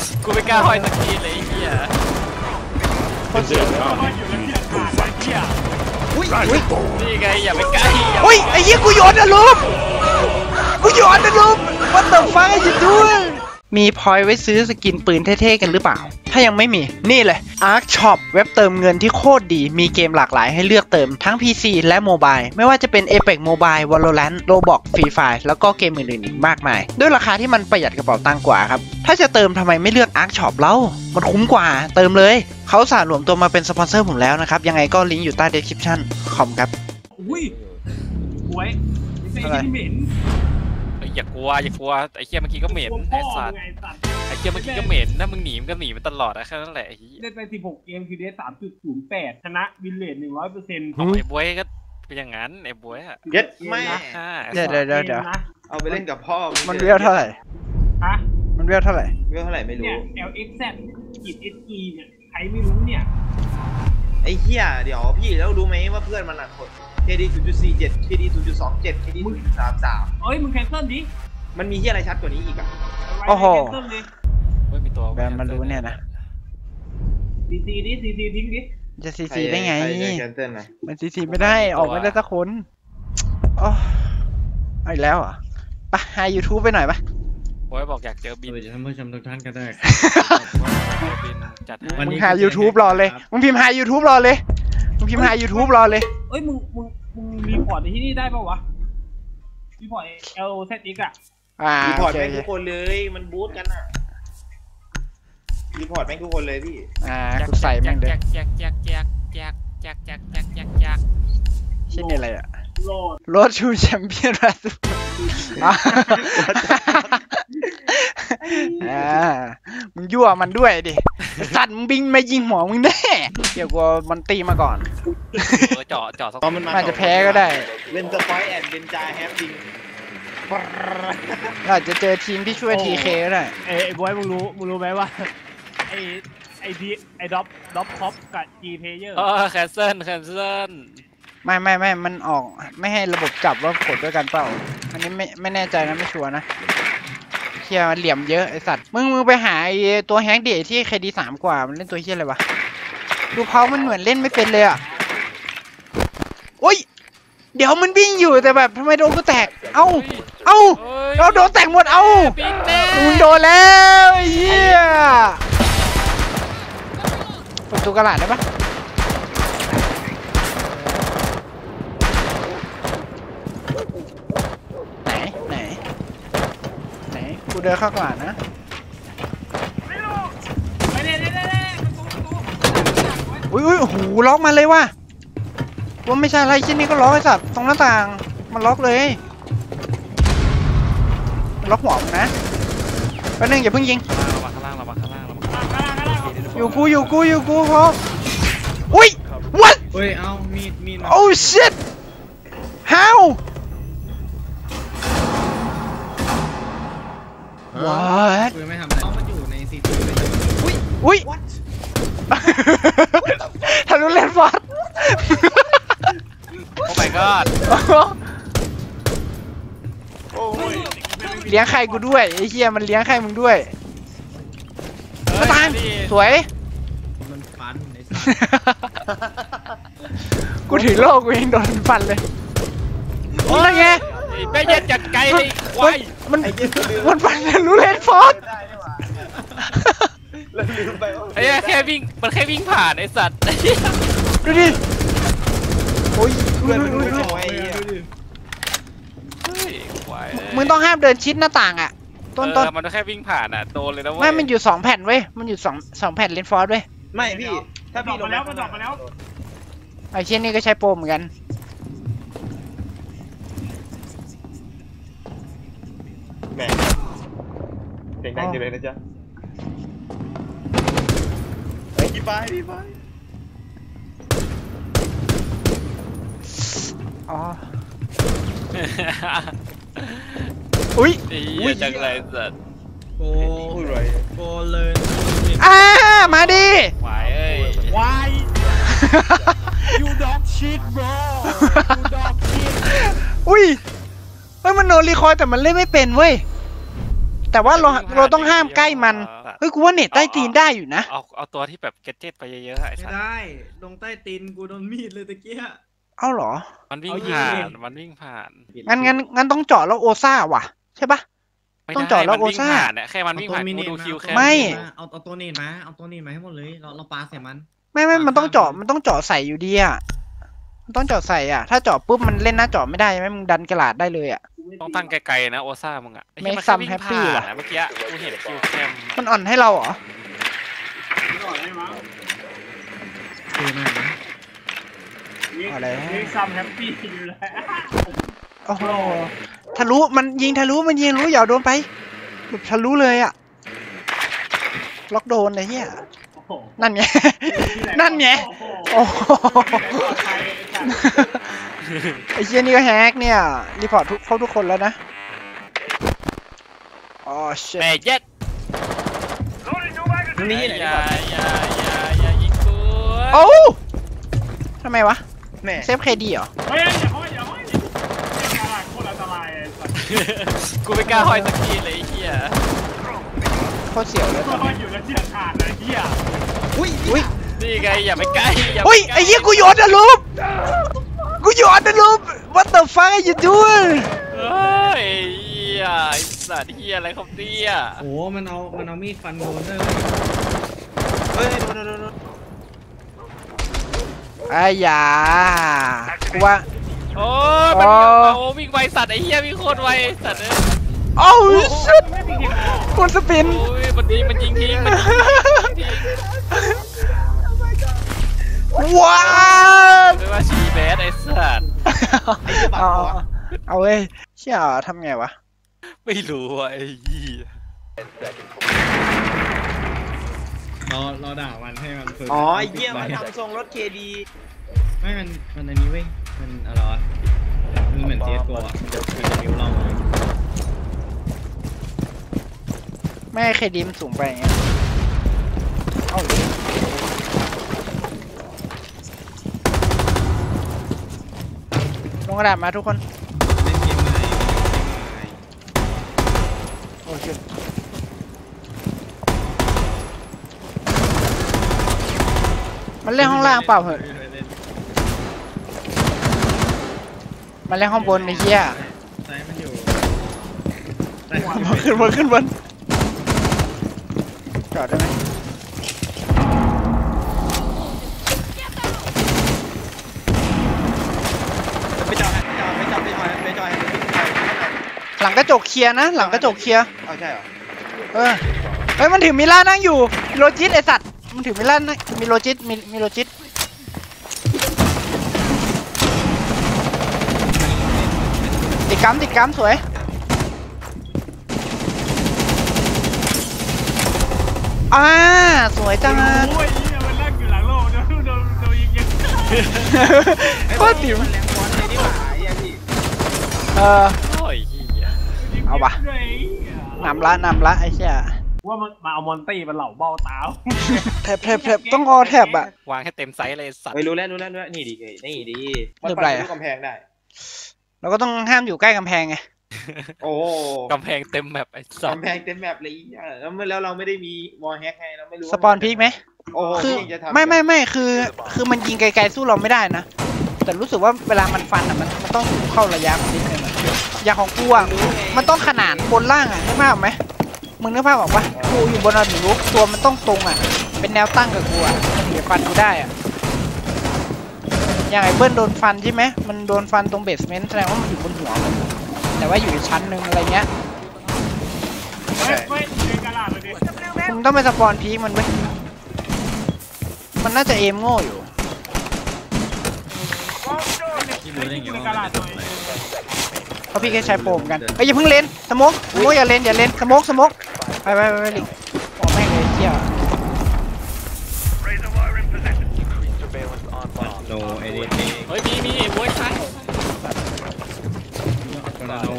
กูไม่กล้าห้อยสักทีเลยไอ้เหี้ยคนเสียห้อยอยู่แล้วเนี่ยขาดเหี้ยอุ้ยนี่ไงอย่าไปใกล้อุ้ยไอ้เหี้ยกูโยนนะลุมWhat the fuck are you doing มีพอยต์ไว้ซื้อสกินปืนเท่ๆกันหรือเปล่าถ้ายังไม่มีนี่เลย Ark Shop เว็บเติมเงินที่โคตรดีมีเกมหลากหลายให้เลือกเติมทั้ง PC และโมบายไม่ว่าจะเป็น Apex Mobile Valorant Roblox Free Fire แล้วก็เกมอื่นๆอีกมากมายด้วยราคาที่มันประหยัดกระเป๋าตังค์กว่าครับถ้าจะเติมทำไมไม่เลือก Ark Shop เล่ามันคุ้มกว่าเติมเลยเขาสารวมตัวมาเป็นสปอนเซอร์ผมแล้วนะครับยังไงก็ลิงก์อยู่ใต้ description คอมครับอุ้ยหวยไม่ใช่ที่เหม็นอย่ากลัวไอ้เหี้ยเมื่อกี้ก็เหม็นไอ้สัตว์ไอ้เหี้ยเมื่อกี้ก็เหม็นถ้ามึงหนีมันก็หนีมันตลอดนะแค่นั้นแหละเล่นไป16เกมคือได้ 3.08 ชนะวินเลท 100% ของไอ้บวยก็เป็นอย่างนั้นไอ้บวยอะเย็ดไม่เดี๋ยวเอาไปเล่นกับพ่อมันเวลเท่าไหร่ฮะมันเวลเท่าไหร่ไม่รู้เนี่ย LXZ-SE เนี่ยใครไม่รู้เนี่ยไอ้เหี้ยเดี๋ยวพี่แล้วรู้ไหมว่าเพื่อนมันกด KD 0.47 KD 0.27 KD 0.33 เอ้ยมึงแคนเซิลดิมันมีเหี้ยอะไรชัดกว่านี้อีกอ่ะโอ้โหไม่มีตัวแบมมันรู้เนี่ยนะ CC ทิ้งดิจะ CC ได้ไงมัน CC ไม่ได้ออกไม่ได้สักคนอ๋อเอาอีกแล้วอ่ะไปหา YouTube ไปหน่อยปะโอ้ยบอกอยากเจอบินท่านผู้ชมทุกท่านก็ได้มึงหา YouTube รอเลยมึงพิมพ์หา YouTube รอเลยเอ้ยมึงรีพอร์ตในที่นี่ได้ป่าววะรีพอร์ต LZX อ่ะรีพอร์ตแม่งทุกคนเลยมันบูทกันอ่ะรีพอร์ตแม่งทุกคนเลยพี่กูใส่แม่งเด้อชื่ออะไรอ่ะโรดชูแชมเปี้ยนรัสมึงยั่วมันด้วยดิสัตว์มึงบิงมายิงหัวมึงแน่เดี๋ยวกูมันตีมาก่อนเจาะสักมันจะแพ้ก็ได้เล่นสไปแอนด์เบนจาแฮปปิ้งอาจจะเจอทีมที่ช่วยทีเคก็ได้ไอ้บอยมึงรู้ไหมว่าไอ้ด็อปคอปกับจีเพเยอร์แคนเซิลไม่มันออกไม่ให้ระบบจับว่ากดด้วยกันเปล่าอันนี้ไม่แน่ใจนะไม่ชัวร์นะเฮียมันเหลี่ยมเยอะไอสัตว์มึงไปหาไอตัวแฮงเดทที่เคดี3กว่ามันเล่นตัวเฮียอะไรวะดูเขามันเหมือนเล่นไม่เป็นเลยอ่ะโอ้ยเดี๋ยวมันวิ่งอยู่แต่แบบทำไมโดนกูแตกเอ้าเราโดนแตกหมดเอ้ามึงโดนแล้วเฮียประตูกระดาษได้ปะไหนกูเดินเข้ากระดาษนะอุ้ยโอ้โหล็อกมาเลยว่ะว่าไม่ใช่อะไรชิ้นนี้ก็ล็อกไอ้สัตว์ตรงหน้าต่างมันล็อกเลยล็อกหัวมึงนะแป๊บนึงอย่าเพิ่งยิงข้างล่างอยู่กูพออุ้ย what เฮ้ยเอามีด oh shit how what กูไม่ทำอะไรมันอยู่ในซีทีเลยอุ้ยทะลุเลนฟอร์ดโอ้ my god เลี้ยงไข่กูด้วยไอ้เหี้ยมันเลี้ยงไข่มึงด้วยมาตามสวยมันฟันไอ้สัสกูถือโล่กูยังโดนฟันเลยโอ้ยไงไม่เย็นจัดไกลเลยควายมันฟันทะลุเลนฟอร์ดไอ้แค่วิ่งมันแค่วิ่งผ่านไอ้สัตว์ดูดิโอ้ยมึงต้องห้ามเดินชิดหน้าต่างอ่ะต้นมันแค่วิ่งผ่านอ่ะโดนเลยนะเว้ยไม่มันอยู่2แผ่นเว้ยมันอยู่2แผ่นเลนฟอร์ดเว้ยไม่พี่ถ้าพี่ลงมาแล้วไอ้เช่นนี้ก็ใช้โปรเหมือนกันแม่เสียงดังจังเลยนะจ๊ะดีไปอ๋ออุ้ยจังไรสัตว์โกเลยมาดิวายเอ้ยวาย you dog shit bro you dog shit อุ้ยเฮ้ยมันโนรีคอยแต่มันเล่นไม่เป็นเว้ยแต่ว่าเราต้องห้ามใกล้มันเฮ้ยกูว่าเน็ตใต้ตีนได้อยู่นะเอาตัวที่แบบเกจเจ็ตไปเยอะๆไอ้ไม่สัสได้ลงใต้ตีนกูโดนมีดเลยตะเกียเอ้าเหรอมันวิ่งเอายิงผ่าดินมันวิ่งผ่านงั้นต้องเจาะแล้วโอซ่าว่ะใช่ปะไม่ต้องได้เจาะแล้วมันวิ่งโอซ่าผ่านเนี่ยแค่มันวิ่งผ่านกูดูคิวแค่ไม่เอาตัวเนตมาเอาตัวเนตมาให้หมดเลยเราปาใส่มันไม่มันต้องเจาะใส่อยู่ดีอ่ะมันต้องเจาะใส่อ่ะถ้าเจาะปุ๊บมันเล่นหน้าเจาะไม่ได้ใช่ไหมมึงดันกระดาษได้เลยอ่ะต้องตั้งไกลๆนะโอซ่ามึงอ่ะไอ้ไม่เหี้ยนซ้ำวิ่งแฮปปี้ผ่านว่ะนะเมื่อกี้กูเห็นคิวแคมมันอ่อนให้เราเหรอก่อนได้มั้งคือมากนะอะไรนี่ซัมแฮปปี้อยู่แล้วโอ้โหทะลุมันยิงทะลุอย่าโดนไปแบบทะลุเลยอ่ะล็อกโดนเลยเฮียโอ้โหนั่นไง นั่นไง โอ้โหไอ้เชี่ยนี่ก็แฮกเนี่ยรีพอร์ตทุกคนแล้วนะอ๋อเชี่ยแม่เย็ดนี่ไหนอย่ายิงกูโอ้ทำไมวะแม่เซฟเคดีเหรอเฮ้ยอย่าห้อยตลาดโคตรอันตรายเลยสัตว์กูไม่กล้าห้อยสักทีเลยไอ้เหี้ยโคตรเสียวเลยห้อยอยู่แล้วเชือกขาดเลยเฮียอุ้ยนี่ไงอย่าไปใกล้อย่าไปอุ้ยใกล้ไอ้เหี้ยกูโยนอะลูปWhat the fuck are you doing เฮ้ยเหี้ยไอ้สัตว์เหี้ยอะไรครับเนี่ยโอ้มันเอามีดฟันโดนด้วยเฮ้ยโดนไอ้ยากูว่าโอ้ยมันโอ้วิ่งไวสัตว์ไอ้เหี้ยวิ่งโคตรไวไอ้สัตว์เอ้ยโอ้ชิตคนสปินโอ้ยมันยิงทิ้งมันยิงทิ้งว้าวไม่ว่าชีแบดไอ้สัตว์เอาเว้ยเชี่ยทำไงวะไม่รู้อ่ะไอ้เหี้ยเราด่ามันให้มันฝึกอ๋อไอ้เหี้ยมันทำทรงรถเคดีไม่มันอันนี้เว้ยมันอะไรวะมันเหมือนเทสตัวอ่ะมันจะนิ้วเราเลยไม่ให้เครดิตมันสูงไปอย่างเงี้ยเอาเลยลงกระดาษมาทุกคนเล่นเกมไหนโอ้ชิตมันเล่นห้องล่างเปล่าเหรอมันเล่นห้องบนไอ้เหี้ยใช่มันอยู่ขึ้นบนจอดได้ไหมไปจอดหลังกระจกเคลียร์นะหลังกระจกเคลียร์เอาใช่เหรอเฮ้ยมันถือมิล่านั่งอยู่มีโลจิตไอสัตว์มันถือมิล่านั่งมีโลจิตมีโลจิตติดกัมสวยสวยจังโอ้ยเฮียมันนั่งอยู่หลังโลกโดนยิงโคตรติ๋วมันแรงบอลเลยนี่หว่าไอ้พี่โอ้ยเหี้ยเอาวะนำละไอ้เชี่ยว่ามันมาเอามอนตี้มันเหล่าเบ้าตาแถบต้องออแถบอะวางให้เต็มไซส์เลยสัตว์เฮ้ยรู้แล้วนี่ดีมันเรียบปัร้อยนอะลูกกำแพงได้เราก็ต้องห้ามอยู่ใกล้กำแพงไงโอ้กำแพงเต็มแบบไอ้สัตว์กำแพงเต็มแบบเลยแล้วเราไม่ได้มีวอลแฮกให้เราไม่รู้สปอนพีกไหมโอ้คือพี่จะทำไม่คือมันยิงไกลๆสู้เราไม่ได้นะแต่รู้สึกว่าเวลามันฟันอะมันต้องเข้าระยะมันนิดนึงอะอย่างของกูอะมันต้องขนานบนล่างอะนึกภาพออกไหมมึงนึกภาพออกปะกูอยู่บนระดับตัวมันต้องตรงอะเป็นแนวตั้งกับกูอะมันถึงจะฟันกูได้อะอย่างไอ้เบิ้ลโดนฟันใช่ไหมมันโดนฟันตรงเบสเมนต์แสดงว่ามันอยู่บนหัวมันแต่ว่าอยู่ในชั้นหนึ่งอะไรเงี้ยไม่ในกระดาษเลยดิมึงต้องไปสปอนพีคมันเว้ยมันน่าจะเอมโง่อยู่ที่รู้ได้ไงในว่ากระมัดาน ษจะหน่อยทำอะไรเพราะพี่แค่ใช้โปรเหมอนกันเอ้ยอย่าเพิ่งเล่นสโมกอย่าเล่นสโมกไปลิงโอ้แม่งเลยเที่ยโดเอเดนเฮ้ยมีมวยไทยกระโด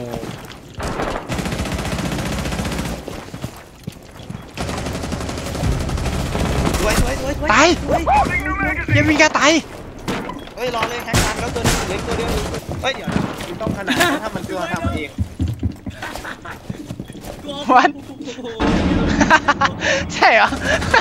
สวยตายยังมีกาตายเฮ้ยรอเลยแฮกทันแล้วตัวนึงเหลือตัวเดียวเฮ้ยเดี๋ยวต้องขนาดถ้ามันตัวทำเองวัน ใช่เหรอ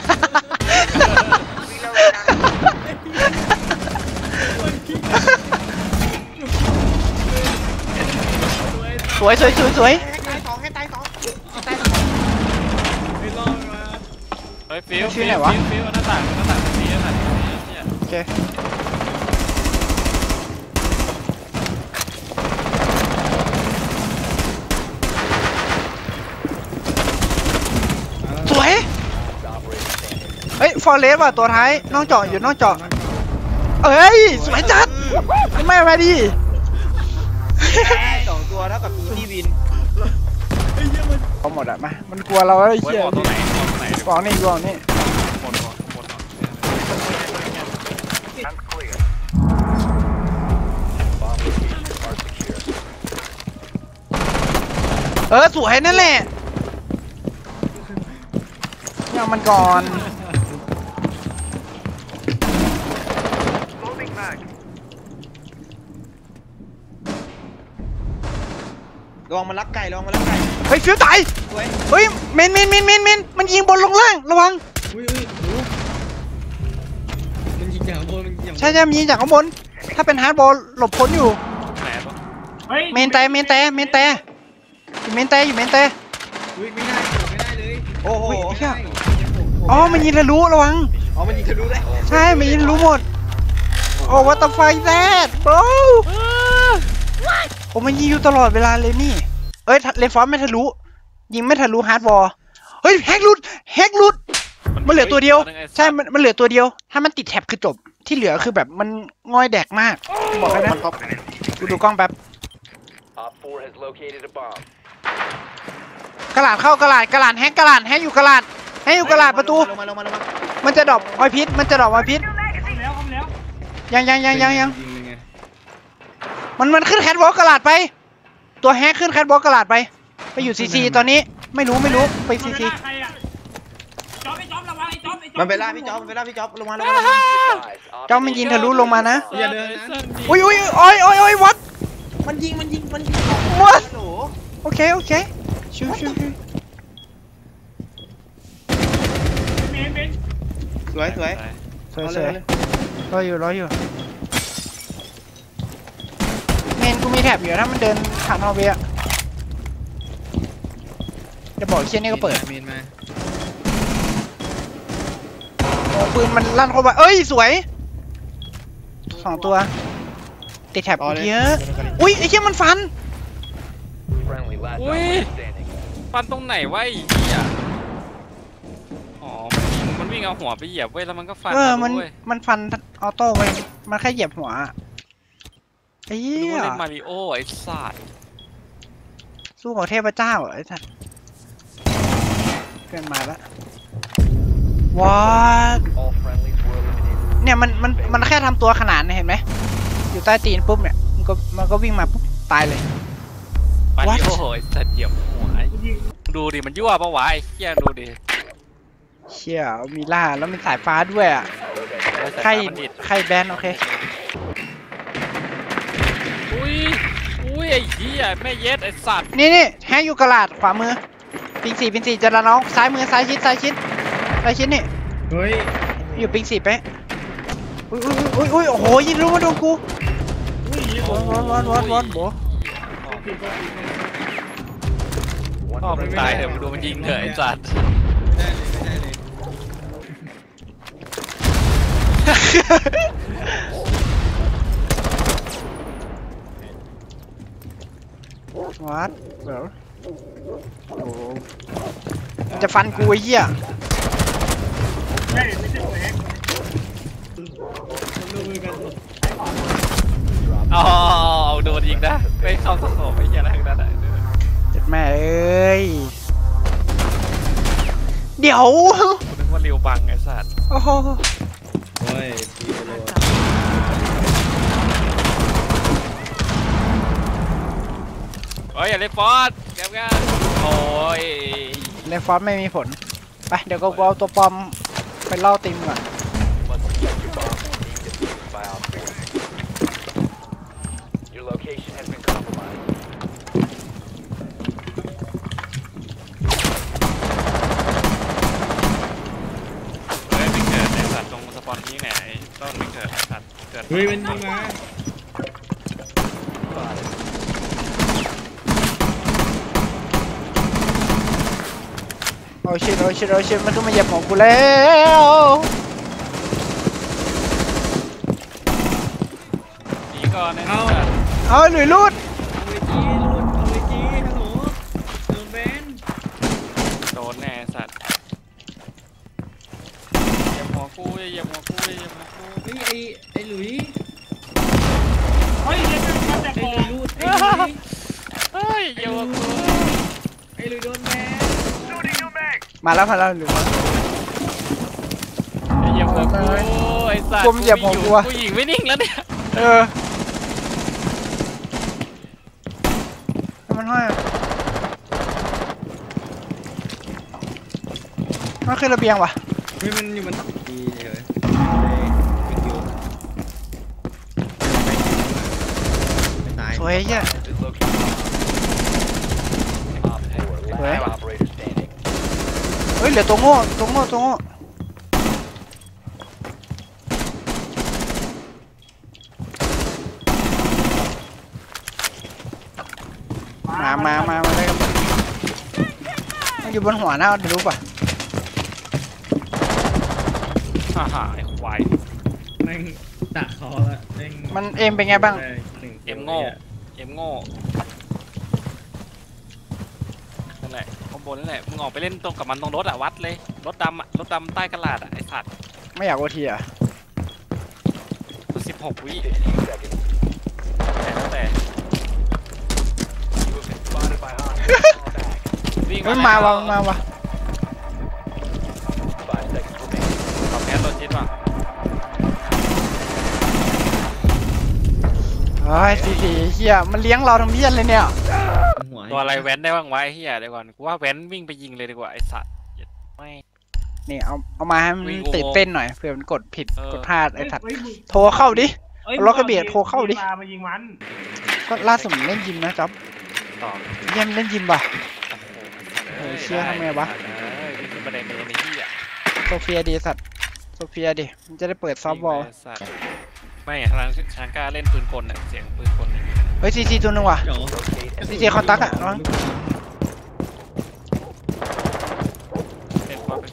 สวยสวยสวยสวยตายสองให้ตายสองไม่รอดมาเฮ้ยฟิวหน้าต่างนี้หน้าต่างนี้โอเคสวย เฮ้ย ฟอร์เรสว่ะตัวท้ายนอกเจาะอยู่นอกเจาะเอ้ย สวยจัดไม่มาดิสองตัวเท่ากับที่วินเอาหมดอะมา มันกลัวเราแล้วไอ้ไว้เหี้ยบอกตรงไหนกองนี่กองนี่หมดสวยนั่นแหละยังมันก่อนลองมาลักไก่ลองมาลักไก่เฮ้ยฟิวตายสวยเฮ้ยเมนมันยิงบนลงล่างระวังอุ้ยมันยิงจากบนมันยิงใช่มันยิงจากข้างบน ถ้าเป็นฮาร์ดบอลหลบพ้นอยู่ไหนปะเฮ้ยเมนแต่อยู่เมนแต่ไม่ได้เลยโอ้โหอ๋อมันยิงทะลุระวังอ๋อมันยิงทะลุได้ใช่มันยิงทะลุหมดโอ้ what the fuck that bro โอ้มันยิงอยู่ตลอดเวลาเลยนี่เอ้ยเลนฟอร์ไม่ทะลุยิงไม่ทะลุฮาร์ดบอลเฮ้ยแฮกหลุดมันเหลือตัวเดียวใช่มันเหลือตัวเดียวถ้ามันติดแท็บคือจบที่เหลือคือแบบมันง่อยแดกมากบอกเลยนะกูดูกล้องแป๊บกระหลาดเข้ากระหลาดแฮกอยู่กระหลาดประตูลงมามันจะดรอปออยพิษเข้าแล้วยังยิงไงมันขึ้นแคทวอล์กกระหลาดไปตัวแฮกขึ้นแคทวอล์กกระหลาดไปอยู่ซีซีตอนนี้ไม่รู้ไปซีซีใครอะจ๊อบไอ้จ๊อบระวังไอ้จ๊อบมันไปล่าพี่จ๊อบลงมาเจ้ามันยิงทะลุลงมานะอย่าเดินนะอุ้ยวัดมันยิงวัดโหโอเคชิวเมนสวยรออยู่เมนกูมีแท็บอยู่ถ้ามันเดินผ่านฮอลเวย์อะจะบอกเชี่ยนี่ก็เปิดเมนมาโอ้ปืนมันลั่นเข้าไปเอ้ยสวย2ตัวติดแท็บเยอะอุ้ยไอ้เชี่ยมันฟันอุ้ยฟันตรงไหนวะไอ้เหี้ยอ๋อมันวิ่งเอาหัวไปเหยียบเว้ยแล้วมันก็ฟันมันฟันออโต้ไว้มันแค่เหยียบหัวไอ้เหี้รู้ยเล่นมาริโอไอ้สัตว์สู้ของเทพเจ้าไอ้สัสเกินมาแล้วว้าเนี่ยมันแค่ทำตัวขนาดนี้เห็นไหมอยู่ใต้ตีนปุ๊บเนี่ยมันก็วิ่งมาปุ๊บตายเลยมาริโอไอ้สัตว์เหยียบหัวดูดิมันยั่วปะวะไอ้เหี้ยดูดิเชี่ยมีล่าแล้วมีสายฟ้าด้วยอ่ะใครแบนโอเคอุ้ยไอ้เหี้ยแม่เย็ดไอ้สัตว์นี่แฮกอยู่กระดาษขวามือปิง4จะละน้องซ้ายมือซ้ายชิดนี่เฮ้ยอยู่ปิง4ไปอุ้ยโอ้โหยิงรู้ว่าโดนกูวอนโบพ่อมึงตายเถอะมึงดูมันยิงเถอะไอ้สัตว์ไม่ได้เลยวัดเดี๋ยวโอ้จะฟันกูไอ้เหี้ยไม่ใช่แฮกดูมือกันอ๋อโดนยิงนะไม่เข้าสโคปไอ้เหี้ยอะไรทั้งนั้นเจ็ดแม่เอ้ยเดี๋ยวนึกว่าริวบังไอ้สัตว์โอ้โหโอ้ยปีโลโอ้ยอย่าเล่นฟอสแกมกันโอ้ยเลนฟอสไม่มีผลไปเดี๋ยวก็เอาตัวปลอมไปเล่าติมก่อนยิงไหนต้นไม่เกิดสัตว์เกิดเฮ้ยมันยิงมาโอ้ชิตมันขึ้นมาเหยียบของกูแล้วหนีก่อนนะเอาหลุยลูดเอาไว้จีฮัลโหลโดนแบนโดนแน่สัตว์อย่าหัวกูอย่าหัวกูเฮ้ยไอ้หลุยเฮ้ยเดี๋ยวมาแต่ไอ้ก่อหลุนยรูดไอ้หลุยเฮ้ยอย่าหัวกูไอ้หลุยโดนแบนมาแล้วหลุยอย่าหัวกูไอ้สัตว์กูเหยียบหัวกูอะกูยิงไม่นิ่งแล้วเนี่ยมันห้อยมันขึ้นระเบียงว่ะเฮ้ยมันอยู่มันดีเลยไม่ตายสวยไอ้เหี้ยสวยเฮ้ยเหลือตัวโง่มาได้กันมันอยู่บนหัวหน้าเดี๋ยวรู้ป่ะฮ่าไอ้ควายแม่งดักคอละแม่งมันเอมเป็นไงบ้างเอ็มโง่นั่นแหละข้างบนนั่นแหละมึงออกไปเล่นตรงกับมันตรงรถอะวัดเลยรถดำใต้กระดาษอะไอ้สัตว์ไม่อยากโอทีอ่ะ 16 วิแต่วิ่งมันมาว่ะขอแพ้ตัวชิดว่ะเฮ้ยสีเหี้ยมันเลี้ยงเราทั้งเบี้ยนเลยเนี่ยตัวอะไรแว้นได้บ้างวะไอ้เหี้ยเดี๋ยวก่อนกูว่าแว้นวิ่งไปยิงเลยดีกว่าไอ้สัตว์ไม่นี่เอามาให้มันวิ่งอุโมงค์ตื่นเต้นหน่อยเผื่อมันกดผิดเออกดพลาดไอ้สัตว์เฮ้ยโทรเข้าดิเฮ้ยล็อกกระเบียดโทรเข้าดิมายิงมันก็ล่าสุดมันเล่นยิมนะจ๊อบต่อเยี่ยมนเล่นยิมป่ะโอ้โหเชี่ยทำไงวะวิ่งขึ้นบันไดเมนในที่อ่ะโซเฟียดีสัตว์โซเฟียดิมันจะได้เปิดซอฟต์บอลไม่ทางช้างกล้าเล่นปืนกลน่ะเสียงปืนกลเฮ้ยซีตัวหนึงว่ะเดี๋ยวซีคอนตักอ่ะน้องเล่นความเป็น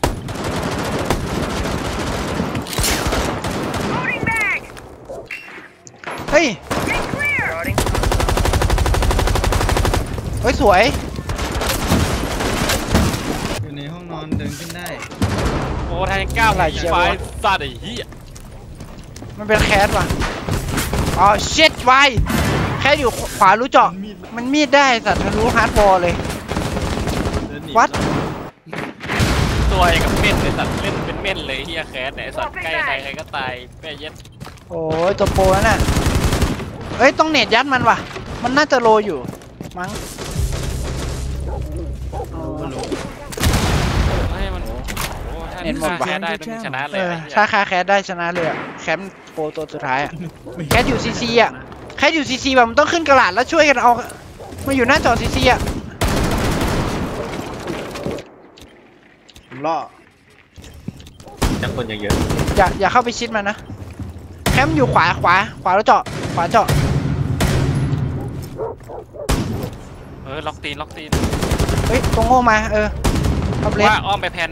เฮ้ยเฮ้ยสวยอยู่ในห้องนอนเดินขึ้นได้โอ้ทางก้าวไฟสัตว์ไอ้เหี้ยมันเป็นแคสว่ะอ๋อเช็ดไวแค่อยู่ขวารู้เจาะมันมีดได้สัตว์ทะลุฮาร์ดบอลเลยเดินหนีวัดตัวเองกับเม่นเลยสัตว์เล่นเป็นเม่นเลยเหี้ยแคสเนี่ยสัตว์ใกล้ใครก็ตายแม่เย็ดโอ้ยตัวโปรนั่นน่ะเฮ้ยต้องเน็ตยัดมันว่ะมันน่าจะโลอยู่มั้งอ๋อให้มันโอ้ถ้ามึงฆ่าแคสได้มึงชนะเลเอย อไอ้เหี้ยถ้าคาแคสได้ชนะเลยอะแคมป์โปรตัวสุดท้ายอะแคสอยู่ซีซีอะแคสอยู่ซีซีแบบมันต้องขึ้นกระดาษแล้วช่วยกันเอามาอยู่หน้าจอซีซีอะผมล่อจังคนเยอะอย่าเข้าไปชิดมันนะแคมป์อยู่ขวาแล้วเจาะขวาเจาะล็อกตีนเฮ้ยตรงโง่มาท็อปเลสว่าอ้อมไปแพน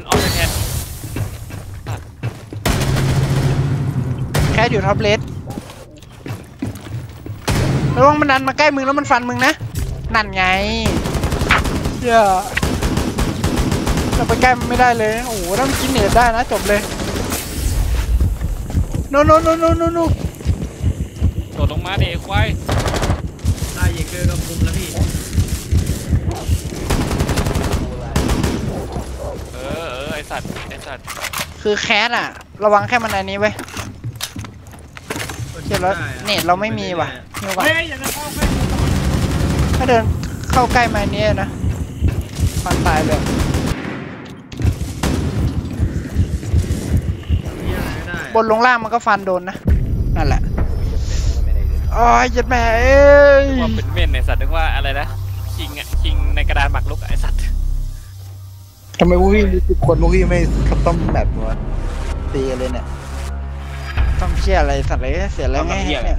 แคสอยู่ท็อปเลสระวังมันดันมาใกล้มึงแล้วมันฟันมึงนะนั่นไงเดี๋ยวเราไปใกล้มันไม่ได้เลยโอ้โหถ้ามันกินเน็ตได้นะจบเลยโนโดดลงมาเด็กควายตายเยเกอร์ก็คุมแล้วพี่ไอสัตว์คือแคสอะระวังแค่มันอันนี้ไว้เชื่อแล้วเน็ตเราไม่มีว่ะนี่ว่ะเฮ้ยอย่าจะเข้าใกล้ถ้าเดินเข้าใกล้มาอันนี้นะฟันตายเลยนี่อะไรไม่ได้บนลงล่างมันก็ฟันโดนนะนั่นแหละอ๋อยัดแม่เอ้ยว่าเป็นเม่นไอสัตว์นึกว่าอะไรนะคิงในกระดานหมากรุกไอสัตว์ทำไมพวกพี่มี10 คนพวกพี่ไม่คัสตอมแบบวะตีเลยเนี่ยต้องเชี่ยอะไรสัตว์เลยเสียแล้วไงเนี่ย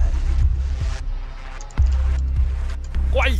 กวย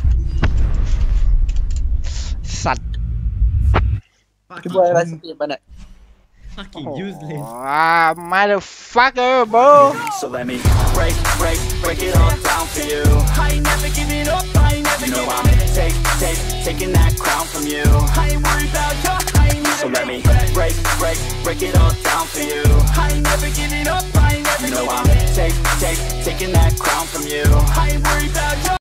สัตว์พี่บอยอะไรสปีดมันอ่ะ fucking โอ้ useless motherfucker bro So let me break it all down for you. I ain't never giving up, I ain't never giving up. Taking that crown from you. I ain't worried about you, I ain't never. So let me break it all down for you. I ain't never giving up, I ain't never giving up. I'm taking that crown from you. I ain't worried about you.